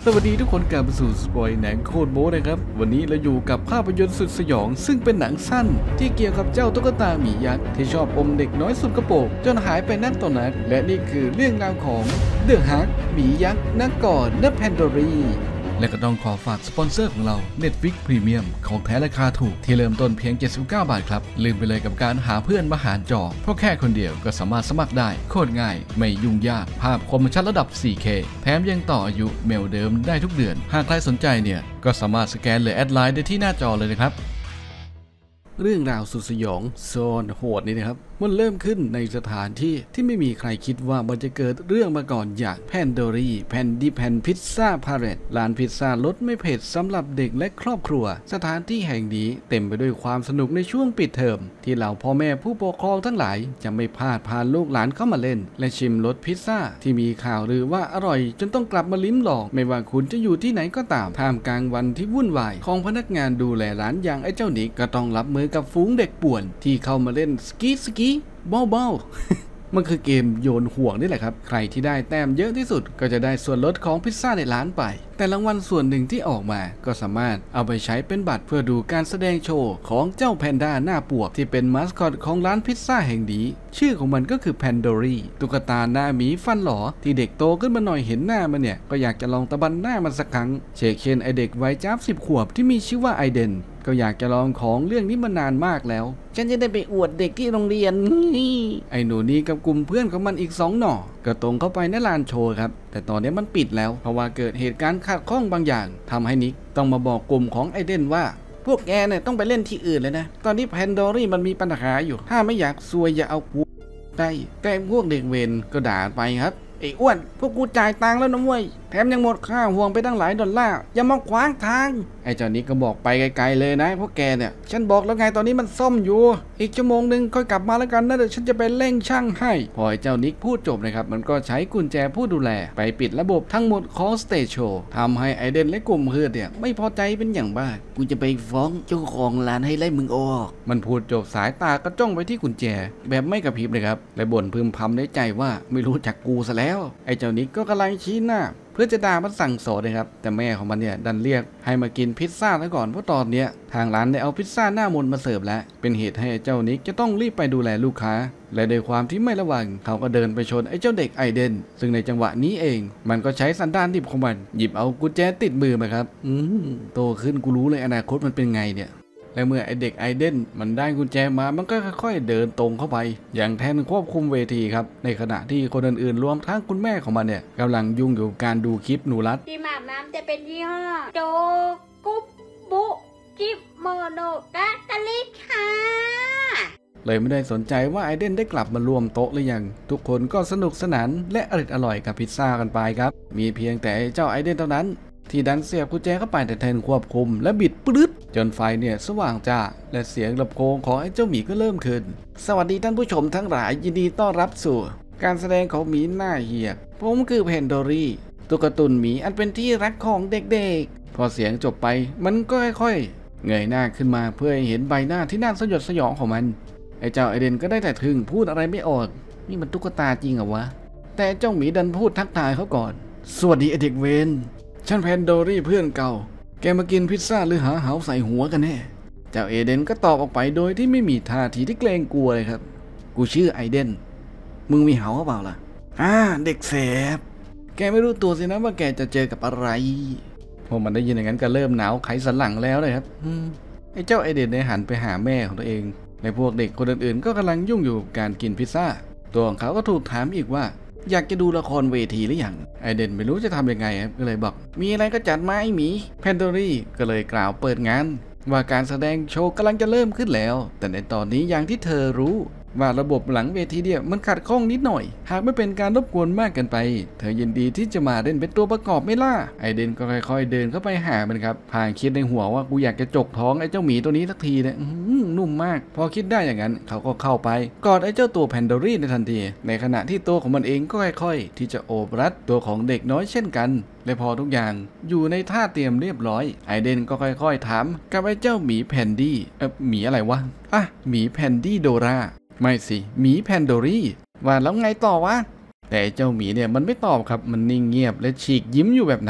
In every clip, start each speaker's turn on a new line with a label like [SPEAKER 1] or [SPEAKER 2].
[SPEAKER 1] สวัสดีทุกคนกลับมาสู่สปอยหนังโคตรโบ๊นะครับวันนี้เราอยู่กับภาพยนตร์สุดสยองซึ่งเป็นหนังสั้นที่เกี่ยวกับเจ้าตุ๊กตาหมียักษ์ที่ชอบอมเด็กน้อยสุดกระโปรงจนหายไปนักต่อนักและนี่คือเรื่องราวของเดอะฮักหมียักษ์นักกอดณแพนโดรีและก็ต้องขอฝากสปอนเซอร์ของเรา Netflix Premium ของแท้ราคาถูกที่เริ่มต้นเพียง79 บาทครับลืมไปเลยกับการหาเพื่อนมาหารจอเพราะแค่คนเดียวก็สามารถสมัครได้โคตรง่ายไม่ยุ่งยากภาพคมชัดระดับ 4K แถมยังต่ออายุเมลเดิมได้ทุกเดือนหากใครสนใจเนี่ยก็สามารถสแกนหรือแอดไลน์ได้ที่หน้าจอเลยนะครับเรื่องราวสุดสยองโซนโหดนี่นะครับมันเริ่มขึ้นในสถานที่ไม่มีใครคิดว่ามันจะเกิดเรื่องมาก่อนอย่างแพนโดรีแพนพิซซ่าพาเลตร้านพิซซ่ารสไม่เผ็ดสำหรับเด็กและครอบครัวสถานที่แห่งนี้เต็มไปด้วยความสนุกในช่วงปิดเทอมที่เหล่าพ่อแม่ผู้ปกครองทั้งหลายจะไม่พลาดพาลูกหลานเข้ามาเล่นและชิมรสพิซซ่าที่มีข่าวลือว่าอร่อยจนต้องกลับมาลิ้มลองไม่ว่าคุณจะอยู่ที่ไหนก็ตามท่ามกลางวันที่วุ่นวายของพนักงานดูแลร้านอย่างไอ้เจ้านิกก็ต้องรับมือกับฝูงเด็กป่วนที่เข้ามาเล่นสกีเบามันคือเกมโยนห่วงนี่แหละครับใครที่ได้แต้มเยอะที่สุดก็จะได้ส่วนลดของพิซซ่าในร้านไปแต่รางวัลส่วนหนึ่งที่ออกมาก็สามารถเอาไปใช้เป็นบัตรเพื่อดูการแสดงโชว์ของเจ้าแพนด้าหน้าปวกที่เป็นมาสคอตของร้านพิซซ่าแห่งนี้ชื่อของมันก็คือแพนโดรีตุ๊กตาหน้าหมีฟันหลอที่เด็กโตขึ้นมาหน่อยเห็นหน้ามันเนี่ยก็อยากจะลองตะบันหน้ามันสักครั้งเช่นไอเด็กวัยจ้าบ10 ขวบที่มีชื่อว่าไอเดนก็อยากจะลองของเรื่องนี้มานานมากแล้วฉันจะได้ไปอวดเด็กที่โรงเรียนไอ้หนูนี้กับกลุ่มเพื่อนของมันอีก2 หน่อก็ตรงเข้าไปในลานโชว์ครับแต่ตอนนี้มันปิดแล้วเพราะว่าเกิดเหตุการณ์ขัดข้องบางอย่างทำให้นิกต้องมาบอกกลุ่มของไอเดนว่าพวกแกเนี่ยต้องไปเล่นที่อื่นเลยนะตอนนี้แพนโดรี่มันมีปัญหาอยู่ถ้าไม่อยากซวยอย่าเอากูได้แต่พวกเด็กเวรก็ด่าไปครับไอ้อ้วนพวกกูจ่ายตังค์แล้วนะเว้ยแถมยังหมดค่าห่วงไปตั้งหลายดอลลาร์อย่ามาขวางทางไอ้เจ้านี้ก็บอกไปไกลๆเลยนะพวกแกเนี่ยฉันบอกแล้วไงตอนนี้มันซ่อมอยู่อีกชั่วโมงนึงค่อยกลับมาแล้วกันนะเดี๋ยวฉันจะไปเร่งช่างให้พอไอ้เจ้านิกพูดจบนะครับมันก็ใช้กุญแจผู้ดูแลไปปิดระบบทั้งหมดของสเตจโชว์ทำให้ไอเดนและกลุ่มเพื่อนเนี่ยไม่พอใจเป็นอย่างมากกูจะไปฟ้องเจ้าของร้านให้ไล่มึงออกมันพูดจบสายตาก็จ้องไปที่กุญแจแบบไม่กระพริบเลยครับและบ่นพึมพำในใจว่าไม่รู้จักกูซะแล้วไอ้เจ้านิกก็กำลังชี้หน้าเพื่อจะด่ามันสั่งสอนนะครับแต่แม่ของมันเนี่ยดันเรียกให้มากินพิซซ่าซะก่อนเพราะตอนเนี้ยทางร้านได้เอาพิซซ่าหน้ามนต์มาเสิร์ฟแล้วเป็นเหตุให้เจ้านิกจะต้องรีบไปดูแลลูกค้าและโดยความที่ไม่ระวังเขาก็เดินไปชนไอ้เจ้าเด็กไอเดนซึ่งในจังหวะนี้เองมันก็ใช้สันดานดิบของมันหยิบเอากุญแจติดมือมาครับโตขึ้นกูรู้เลยอนาคตมันเป็นไงเนี่ยและเมื่อไอเด็กไอเดนมันได้กุญแจมามันก็ค่อยๆเดินตรงเข้าไปอย่างแทนควบคุมเวทีครับในขณะที่คนอื่นๆรวมทั้งคุณแม่ของมันเนี่ยกำลังยุ่งอยู่กับการดูคลิปหนูรัด
[SPEAKER 2] ที่อาบน้ำจะเป็นยี่ห้อโจกุบบุจิบโมโนกะตะลิกค่ะ
[SPEAKER 1] เลยไม่ได้สนใจว่าไอเดนได้กลับมาร่วมโต๊ะหรือยังทุกคนก็สนุกสนานและอร่อยกับพิซซ่ากันไปครับมีเพียงแต่เจ้าไอเดนเท่านั้นที่ดันเสียบกุญแจเข้าไปแต่แทนควบคุมและบิดปื๊ดจนไฟเนี่ยสว่างจ้าและเสียงลำโพงของไอ้เจ้าหมีก็เริ่มขึ้นสวัสดีท่านผู้ชมทั้งหลายยินดีต้อนรับสู่การแสดงของหมีหน้าเหี้ยผมคือแพนโดรีตุ๊กตาตุนหมีอันเป็นที่รักของเด็กๆพอเสียงจบไปมันก็ค่อยๆเงยหน้าขึ้นมาเพื่อให้เห็นใบหน้าที่น่าสยดสยองของมันไอ้เจ้าไอเดนก็ได้แต่ทึ่งพูดอะไรไม่ออกนี่มันตุ๊กตาจริงเหรอวะแต่เจ้าหมีดันพูดทักทายเขาก่อนสวัสดีไอเด็กเวนฉันแพนโดรี่เพื่อนเก่าแกมากินพิซซ่าหรือหาเหาใส่หัวกันแน่เจ้าเอเดนก็ตอบออกไปโดยที่ไม่มีท่าทีที่เกรงกลัวเลยครับกูชื่อไอเดนมึงมีเหาเปล่าล่ะเด็กแสบแกไม่รู้ตัวสินะว่าแกจะเจอกับอะไรพอมันได้ยินอย่างนั้นก็เริ่มหนาวไขสันหลังแล้วเลยครับไอ้เจ้าไอเดนได้หันไปหาแม่ของตัวเองในพวกเด็กคนอื่นๆก็กำลังยุ่งอยู่กับการกินพิซซ่าตัวของเขาก็ถูกถามอีกว่าอยากจะดูละครเวทีหรือยังไอเดนไม่รู้จะทำยังไงครับก็เลยบอกมีอะไรก็จัดมาไอหมีแพนโดรี่ก็เลยกล่าวเปิดงานว่าการแสดงโชว์กำลังจะเริ่มขึ้นแล้วแต่ในตอนนี้อย่างที่เธอรู้ว่าระบบหลังเวทีเนี่ยมันขัดข้องนิดหน่อยหากไม่เป็นการรบกวนมากเกินไปเธอยินดีที่จะมาเล่นเป็นตัวประกอบไม่ล่ะไอเดนก็ค่อยๆเดินเข้าไปหามันครับพางคิดในหัวว่ากูอยากจะจกท้องไอเจ้าหมีตัวนี้สักทีเนี่ยนุ่มมากพอคิดได้อย่างนั้นเขาก็เข้าไปกอดไอเจ้าตัวแพนโดรี่ในทันทีในขณะที่ตัวของมันเองก็ค่อยๆที่จะโอบรัดตัวของเด็กน้อยเช่นกันและพอทุกอย่างอยู่ในท่าเตรียมเรียบร้อยไอเดนก็ค่อยๆถามกับไอเจ้าหมีแพนดี้หมีอะไรวะหมีแพนดี้โดราไม่สิหมีแพนโดรี่ว่าแล้วไงต่อวะแต่เจ้าหมีเนี่ยมันไม่ตอบครับมันนิ่งเงียบและฉีกยิ้มอยู่แบบนั้น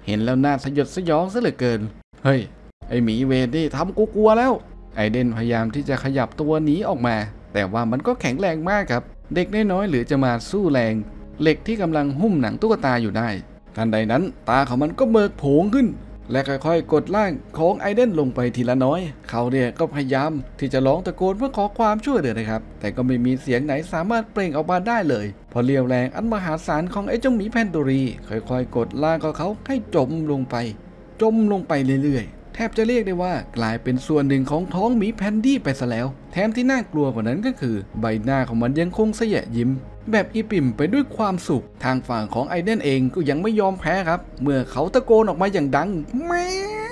[SPEAKER 1] เห็นแล้วน่าสยดสยองซะเหลือเกินเฮ้ยไอหมีเวรนี่ทำกูกลัวแล้วไอเดนพยายามที่จะขยับตัวหนีออกมาแต่ว่ามันก็แข็งแรงมากครับเด็กน้อยๆหรือจะมาสู้แรงเหล็กที่กำลังหุ้มหนังตุ๊กตาอยู่ได้ทันใดนั้นตาของมันก็เบิกโผงขึ้นและค่อยๆกดล่างของไอเดนลงไปทีละน้อยเขาเนี่ยก็พยายามที่จะร้องตะโกนเพื่อขอความช่วยเหลือนะครับแต่ก็ไม่มีเสียงไหนสามารถเปล่งออกมาได้เลยพอเรียวแรงอันมหาศาลของไอ้เจ้าหมีแพนโดรีค่อยๆกดล่างของเขาให้จมลงไปเรื่อยๆแทบจะเรียกได้ว่ากลายเป็นส่วนหนึ่งของท้องหมีแพนดี้ไปซะแล้วแถมที่น่ากลัวกว่านั้นก็คือใบหน้าของมันยังคงเสยยิ้มแบบอิ่มปิ่มไปด้วยความสุขทางฝั่งของไอเดนเองก็ยังไม่ยอมแพ้ครับเมื่อเขาตะโกนออกมาอย่างดังแม่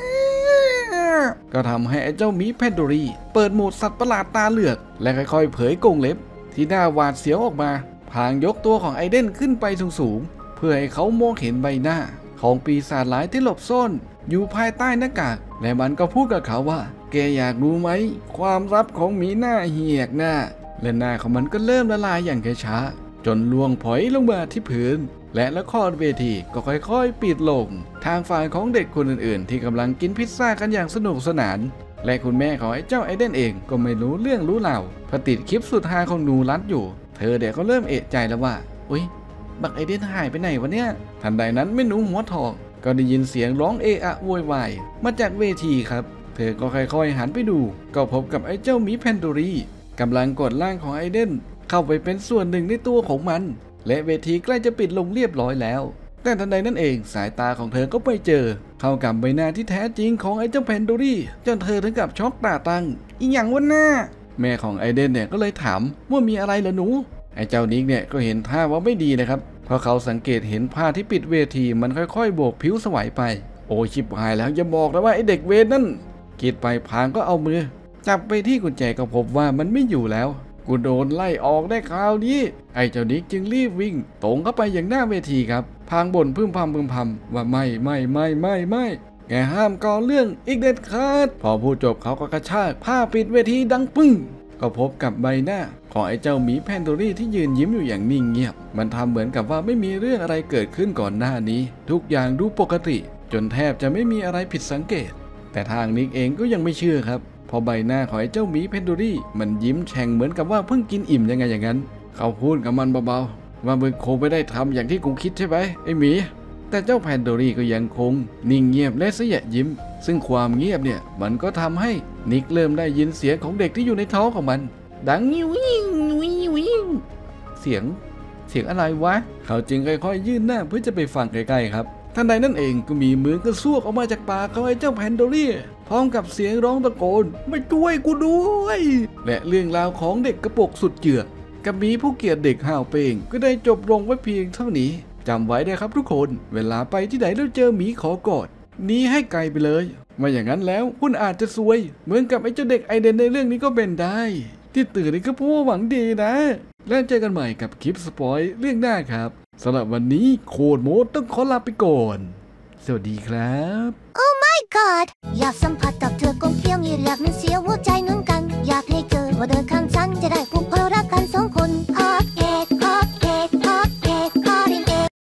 [SPEAKER 1] ก็ทำให้ไอ้เจ้าหมีแพนโดรีเปิดโหมดสัตว์ประหลาดตาเหลือกและค่อยๆเผยกรงเล็บที่น่าหวาดเสียวออกมาพลางยกตัวของไอเดนขึ้นไปสูงๆเพื่อให้เขามองเห็นใบหน้าของปีศาจร้ายที่หลบซ่อนอยู่ภายใต้หน้ากากและมันก็พูดกับเขาว่าแกอยากรู้ไหมความลับของหมีหน้าเหียกหน้าและหน้าของมันก็เริ่มละลายอย่างช้าๆจนล่วงผอยลงมาที่พื้นและละครเวทีก็ค่อยๆปิดลงทางฝ่ายของเด็กคนอื่นๆที่กำลังกินพิซซ่ากันอย่างสนุกสนานและคุณแม่ของไอ้เจ้าไอเดนเองก็ไม่รู้เรื่องรู้ราวพอติดคลิปสุดฮาของหนูรัดอยู่เธอเด็กก็เริ่มเอะใจแล้วว่าอุ๊ยบักไอเดนหายไปไหนวะเนี่ยทันใดนั้นแม่หนูหัวทองก็ได้ยินเสียงร้องเอะอะโวยวายมาจากเวทีครับเธอก็ค่อยๆหันไปดูก็พบกับไอ้เจ้าหมีแพนโดรีกำลังกดร่างของไอเดนเข้าไปเป็นส่วนหนึ่งในตัวของมันและเวทีใกล้จะปิดลงเรียบร้อยแล้วแต่ทันใดนั้นเองสายตาของเธอก็ไปเจอเข้ากับใบหน้าที่แท้จริงของไอ้เจ้าแพนโดรีจนเธอถึงกับช็อกตาตั้งอีหยังวะหน้าแม่ของไอเดนเนี่ยก็เลยถามว่ามีอะไรเหรอหนูไอ้เจ้านิกเนี่ยก็เห็นท่าว่าไม่ดีนะครับเพราะเขาสังเกตเห็นผ้าที่ปิดเวทีมันค่อยๆโบกผิวสวายไปโอ้ชิบหายแล้วอย่าบอกนะว่าไอ้เด็กเวรนั่นคิดไปพางก็เอามือจับไปที่กุญแจก็พบว่ามันไม่อยู่แล้วกูโดนไล่ออกได้คราวนี้ไอ้เจ้านิกจึงรีบวิ่งตรงเข้าไปอย่างหน้าเวทีครับพางบ่นพึ่มพำว่าไม่แกห้ามก่อเรื่องอีกเด็ดขาดพอพูดจบเขาก็กระชากผ้าปิดเวทีดังปึ้งก็พบกับใบหน้าของไอ้เจ้าหมีแพนโดรีที่ยืนยิ้มอยู่อย่างนิ่งเงียบมันทำเหมือนกับว่าไม่มีเรื่องอะไรเกิดขึ้นก่อนหน้านี้ทุกอย่างดูปกติจนแทบจะไม่มีอะไรผิดสังเกตแต่ทางนิกเองก็ยังไม่เชื่อครับพอใบหน้าของไอ้เจ้าหมีแพนโดรีมันยิ้มแฉ่งเหมือนกับว่าเพิ่งกินอิ่มยังไงอย่างนั้นเขาพูดกับมันเบาๆว่ามึงคงไม่ได้ทำอย่างที่กูคิดใช่ไหมไอ้หมีแต่เจ้าแพนโดรีก็ยังคงนิ่งเงียบและเสยยิ้มซึ่งความเงียบเนี่ยมันก็ทำให้นิกเริ่มได้ยินเสียงของเด็กที่อยู่ในท้องของมันดังวิวเสียงอะไรวะเขาจึงค่อยๆยื่นหน้าเพื่อจะไปฟังใกล้ๆครับทันใดนั้นเองก็มีมือกระซวกออกมาจากปากของไอ้เจ้าแพนโดรีพร้อมกับเสียงร้องตะโกนมาช่วยกูด้วยและเรื่องราวของเด็กกระปกสุดเจือกกับหมีผู้เกลียดเด็กห่าวเป่งก็ได้จบลงไว้เพียงเท่านี้จำไว้ได้ครับทุกคนเวลาไปที่ไหนแล้วเจอหมีขอกอดหนีให้ไกลไปเลยไม่อย่างนั้นแล้วคุณอาจจะซวยเหมือนกับไอ้เจ้าเด็กไอเดนในเรื่องนี้ก็เป็นได้ที่ตื่นนี่ก็เพราะว่าหวังดีนะแล้วเจอกันใหม่กับคลิปสปอยเรื่องหน้าครับสำหรับวันนี้โคตรโมดต้องขอลาไปก่อนสวัสดีครับ
[SPEAKER 3] Oh my god อยากสัมผัสกับเธอคงเพียงอีกแล้วมันเสีย